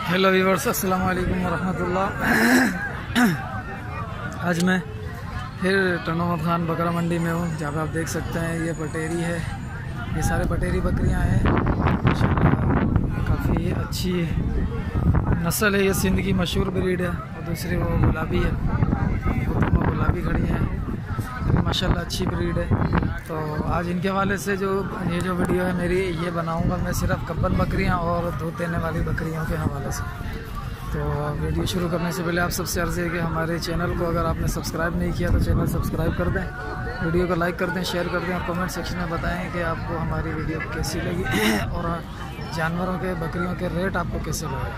Hello viewers, अस्सलाम वालेकुम वरहमतुल्लाह। आज मैं फिर टनोमत खान बकरा मंडी में हूँ, जहाँ पे आप देख सकते हैं ये पटेरी है। ये सारे पटेरी बकरियाँ हैं, काफ़ी अच्छी नस्ल है। ये सिंध की मशहूर ब्रीड है। और दूसरी वो गुलाबी है, वो गुलाबी खड़ी है, माशाल्लाह अच्छी ब्रीड है। तो आज इनके हवाले से जो वीडियो है मेरी, ये बनाऊंगा मैं सिर्फ कब्बन बकरियां और दूध देने वाली बकरियों के हवाले से। तो वीडियो शुरू करने से पहले आप सबसे अर्ज़ है कि हमारे चैनल को अगर आपने सब्सक्राइब नहीं किया तो चैनल सब्सक्राइब कर दें, वीडियो को लाइक कर दें, शेयर कर दें और कमेंट सेक्शन में बताएं कि आपको हमारी वीडियो कैसी लगी और जानवरों के बकरियों के रेट आपको कैसे लगे।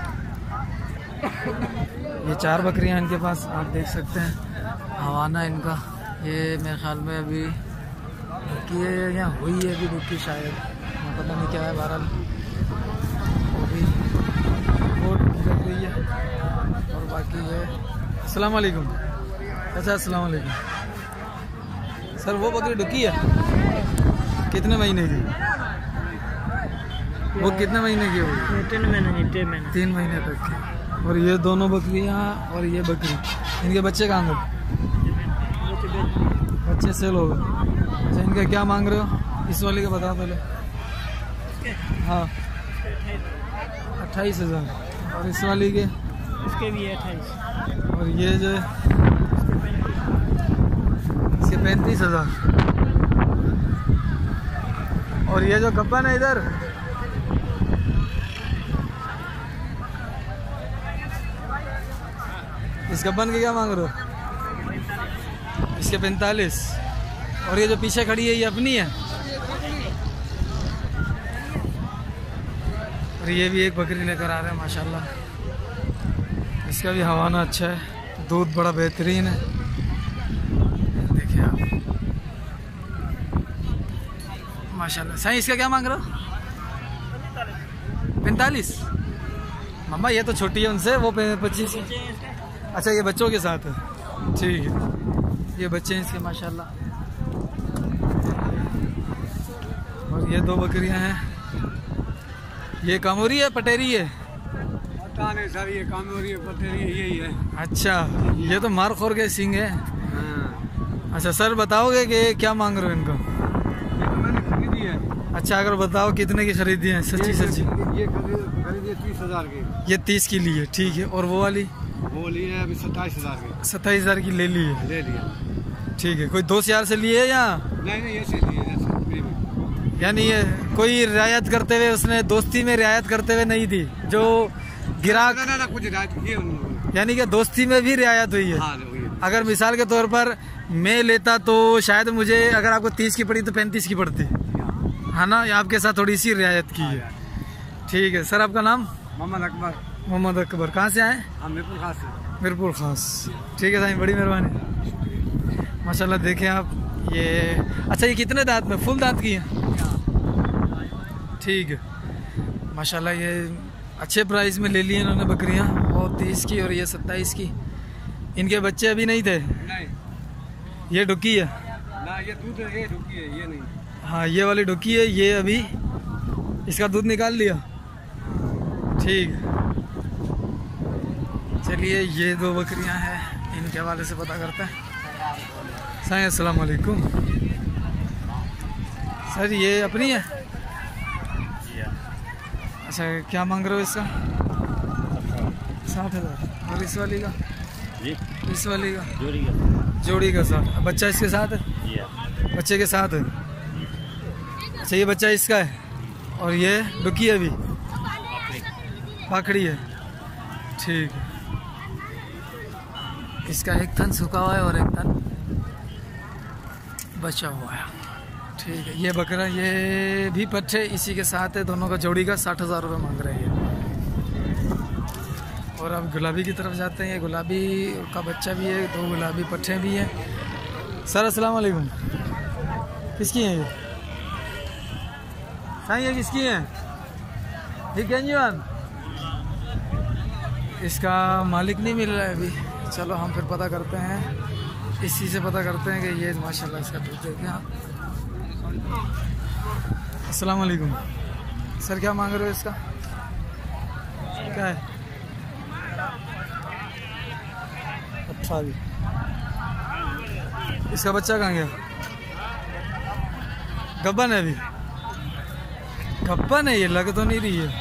ये 4 बकरियाँ इनके पास आप देख सकते हैं। हवाना इनका, ये मेरे ख्याल में अभी रुकी है या हुई है, अभी रुकी शायद, पता नहीं क्या है। बहरहाल अभी बहुत लग रही है। और बाकी है। अस्सलाम वालेकुम। अच्छा, अस्सलाम वालेकुम सर। वो बकरी डुकी है कितने महीने की? वो कितने महीने की होगी? 3 महीने तक की। और ये दोनों बकरियाँ और ये बकरी, इनके बच्चे कहाँ गए? बच्चे सेल हो गए। अच्छा, इनका क्या मांग रहे हो? इस वाले का बता पहले। हाँ, 28,000। और इस वाली के? उसके भी 28। और ये जो इसके 35,000। और ये जो कब्बन है इधर, इस कब्बन के क्या मांग रहे हो? इसके 45। और ये जो पीछे खड़ी है ये अपनी है? और ये भी एक बकरी लेकर आ रहे हैं माशाल्लाह। इसका भी हवाना अच्छा है, दूध बड़ा बेहतरीन है। देखिए आप माशाल्लाह। सही, इसका क्या मांग रहे हो? 45। मम्मा ये तो छोटी है उनसे, वो 25। अच्छा, ये बच्चों के साथ है, ठीक है। ये बच्चे हैं इसके माशाल्लाह। और ये 2 बकरियां हैं। ये कामोरी है पटेरी है? पता नहीं सर, ये कामोरी है पटेरी यही है। अच्छा, ये तो मारखोर के सिंग है। अच्छा सर, बताओगे कि क्या मांग रहे हो इनको? ये तो मैंने खरीदी है। अच्छा, अगर बताओ कितने की खरीदी है? सच्ची ये सच्ची। ये खरीदी 30,000 की। ये 30 की ली है, ठीक है। और वो वाली? वो ली है अभी 27,000 की। 27,000 की ले ली है, ले लिया। ठीक है। कोई दोस्त यार से लिए या? नहीं, ऐसे लिए ऐसे। यानी ये कोई रियायत करते हुए, उसने दोस्ती में रियायत करते हुए नहीं दी जो गिराक? ना कुछ रियायत की उन्होंने। यानी कि दोस्ती में भी रियायत हुई है। हाँ, अगर मिसाल के तौर पर मैं लेता तो शायद मुझे, अगर आपको 30 की पड़ी तो 35 की पड़ती है ना? या आपके साथ थोड़ी सी रियायत की है, ठीक है। सर, आपका नाम? मोहम्मद अकबर। मोहम्मद अकबर। कहाँ से आए? मीरपुर खास से। मीरपुर खास, ठीक है साईं, बड़ी मेहरबानी माशाल्लाह। देखें आप ये। अच्छा, ये कितने दांत में? फुल दांत की है, ठीक है माशाल्लाह। ये अच्छे प्राइस में ले लिए इन्होंने बकरियां, और 30 की और ये 27 की। इनके बच्चे अभी नहीं थे? नहीं, ये डुकी है ना, ये दूध है, ये डुकी है, ये नहीं। हाँ, ये वाली डुकी है। ये अभी इसका दूध निकाल लिया, ठीक है। चलिए, ये 2 बकरियां हैं, इनके हवाले से पता करते हैं। साईं अस्सलाम वालेकुम। सर, ये अपनी है? अच्छा, क्या मांग रहे हो इसका? 60,000। और इस वाली का? इस वाली का जोड़ी का 60। बच्चा इसके साथ है? बच्चे के साथ है। अच्छा, ये बच्चा इसका है। और ये डुकी है, अभी पाखड़ी है, ठीक है। इसका एक थन सूखा हुआ है और एक थन बचा हुआ है, ठीक है। ये बकरा, ये भी पट्ठे इसी के साथ है, दोनों का जोड़ी का 60,000 रुपये मांग रहे हैं। और अब गुलाबी की तरफ जाते हैं। ये गुलाबी का बच्चा भी है, 2 गुलाबी पट्ठे भी हैं। सर अस्सलाम वालेकुम। किसकी हैं ये? हाँ, ये किसकी हैं? ये कैंजीवान? इसका मालिक नहीं मिल रहा है अभी। चलो हम फिर पता करते हैं, इसी से पता करते हैं कि ये माशाल्लाह इसका दूध देते हैं। अस्सलाम वालेकुम। सर, क्या मांग रहे हो इसका? क्या है? 28। इसका बच्चा कहाँ गया? गब्बन है अभी, गब्बन है ये, लग तो नहीं रही है।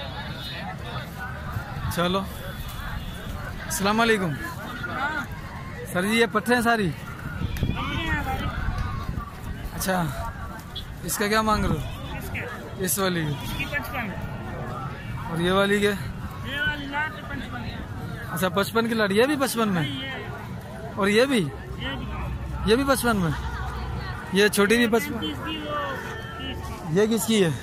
चलो अस्सलाम वालेकुम सर जी, ये पट्टे हैं सारी? अच्छा, इसका क्या मांग रहे हो? इस वाली की? और ये वाली के? अच्छा 55 की लड़ी, ये भी 55 में? और ये भी 55 में? ये छोटी भी 55? ये किसकी है?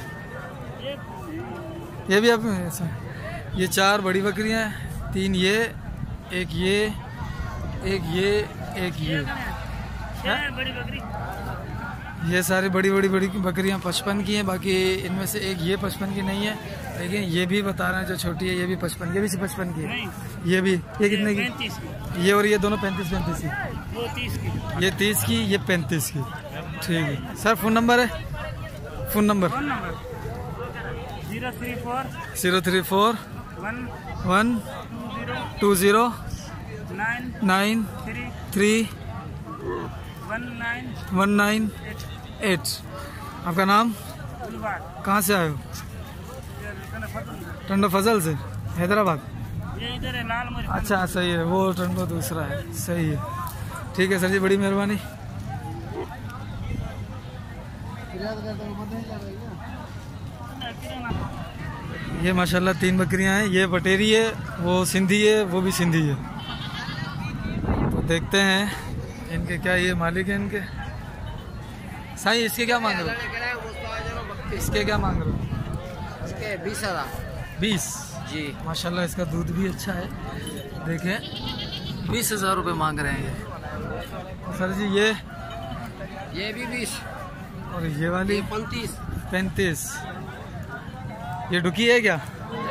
ये भी आप? ये 4 बड़ी बकरियां हैं, 3 ये, एक ये, एक ये, एक ये। बड़ी बकरी, ये सारी बड़ी बकरियां 55 की हैं। बाकी इनमें से एक ये 55 की नहीं है, लेकिन ये भी बता रहे हैं जो छोटी है ये भी 55, ये भी 55 की है। ये भी, ये कितने की? 35 की। ये और ये दोनों 35 की? वो 30 की। ये 30 की, ये 35 की। ठीक है सर, फ़ोन नंबर है? Phone number 034 034 1 20 9 3 198। आपका नाम? कहाँ से आए हो? टंडो फजल से, हैदराबाद? ये इधर है लाल मुर्गी। अच्छा सही है, वो टंडो दूसरा है, सही है। ठीक है सर जी, बड़ी मेहरबानी। ये माशाल्लाह 3 बकरियां हैं, ये बटेरी है, वो सिंधी है, वो भी सिंधी है। तो देखते हैं इनके क्या, ये मालिक है इनके। साईं इसके क्या मांग रहे हो? इसके क्या मांग रहे हो? इसके 20,000 20 जी। माशाल्लाह इसका दूध भी अच्छा है, देखें 20,000 रुपये मांग रहे हैं ये। सर जी ये भी 20 और ये वाली 35। ये डुकी है क्या?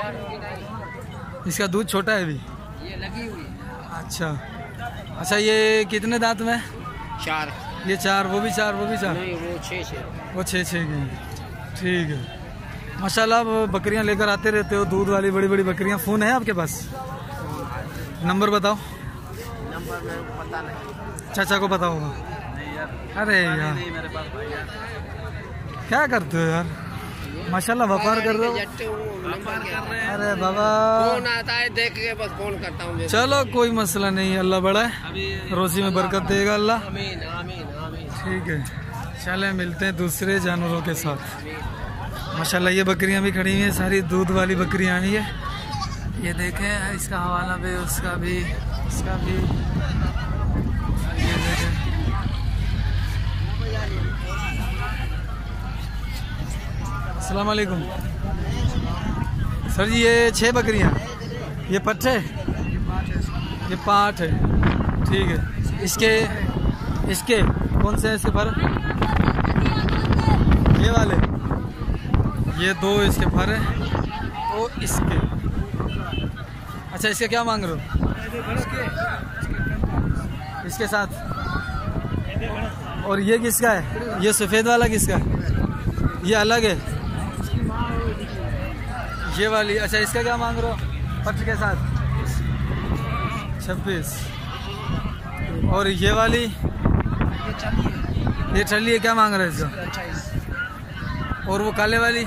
इसका दूध छोटा है अभी? ये लगी हुई है। अच्छा अच्छा, ये कितने दांत में? 4। ये 4, वो भी 4, वो भी 4? नहीं, वो 6 वो 6 की हैं। ठीक है माशाल्लाह, आप बकरियां लेकर आते रहते हो, दूध वाली बड़ी बकरियां। फ़ोन है आपके पास? नंबर बताओ। नंबर मेरे को पता नहीं। चाचा को पता होगा? नहीं यार, अरे यार मेरे पास भाई यार। क्या करते हो यार, माशाल्लाह व्यापार कर रहे हो। अरे बाबा, फोन आता है देख के बस फोन करता हूँ। चलो कोई मसला नहीं, अल्लाह बड़ा है, रोजी में बरकत देगा अल्लाह। आमीन आमीन आमीन। ठीक है चले, मिलते हैं दूसरे जानवरों के साथ। माशाल्लाह ये बकरियां भी खड़ी हुई हैं, सारी दूध वाली बकरियां आई है। ये देखें, इसका हवाला भी, उसका भी, इसका भी। ये देखें, अस्सलाम वालेकुम सर जी, ये 6 बकरियां, ये पट्टे, ये 5 है। ठीक है, इसके कौन से हैं इसके पर? ये वाले, ये 2 इसके पर है, तो इसके। अच्छा इसके क्या मांग रहे हो? इसके साथ। और ये किसका है? ये सफ़ेद वाला किसका है? ये अलग है, ये वाली। अच्छा इसका क्या मांग रहे हो पट्ट के साथ? 26। और ये वाली, ये चलिए क्या मांग रहे हैं इसका? और वो काले वाली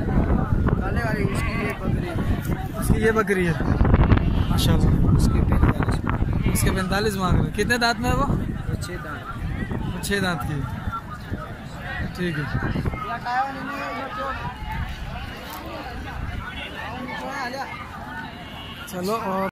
उसकी ये बकरी है माशाल्लाह, उसके 45 मांग रहे हैं। कितने दांत में है वो? 6 दांत की। ठीक है चलो। और